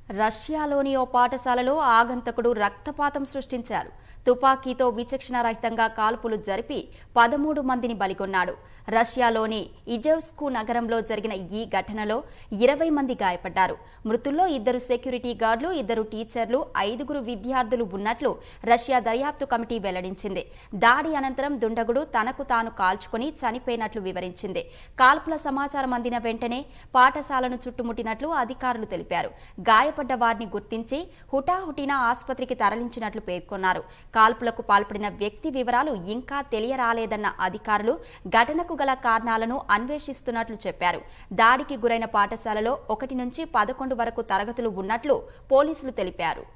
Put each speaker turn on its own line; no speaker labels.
రష్యాలోని ఓ పాఠశాలలో ఆగంతకుడు రక్తపాతం సృష్టించారు. తుపాకీతో విచక్షణారహితంగా కాల్పులు జరిపి 13 మందిని బలిగొన్నాడు. రష్యాలోని ఇజెవ్స్కు నగరంలో జరిగిన ఈ ఘటనలో 20 మంది గాయపడ్డారు. మృతుల్లో 2 సెక్యూరిటీ గార్డులు, 2 టీచర్లు, 5 విద్యార్థులు ఉన్నట్లు రష్యా దర్యాప్తు కమిటీ వెల్లడించింది. దాడి అనంతరం దుండగుడు తనకు తాను కాల్చుకుని చనిపోయినట్లు వివరించింది. కాల్పుల సమాచారం అందిన వెంటనే పాఠశాలను చుట్టుముట్టినట్లు అధికారులు తెలిపారు. గాయపడ్డ వారిని గుర్తించి హుటాహుటిన ఆసుపత్రికి తరలించినట్లు పేర్కొన్నారు. కాల్పులకు పాల్పడిన వ్యక్తి వివరాలు ఇంకా తెలియరాలేదన్న అధికారులు ఘటనకు గల కారణాలను అన్వేషిస్తున్నట్లు చెప్పారు. దాడికి గురైన పాఠశాలలో 1 నుంచి 11 వరకు తరగతులు ఉన్నట్లు పోలీసులు తెలిపారు.